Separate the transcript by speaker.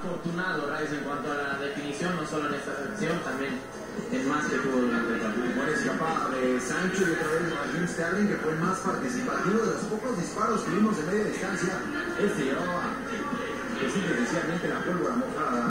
Speaker 1: afortunado, Rice, en cuanto a la definición, no solo en esta sección, también en más que tuvo durante el partido.
Speaker 2: Buena escapada de Sancho y otra vez Raheem Sterling, que fue el más participativo de los pocos disparos que vimos de media distancia. Este llevaba, que simple y sencillamente la pólvora mojada.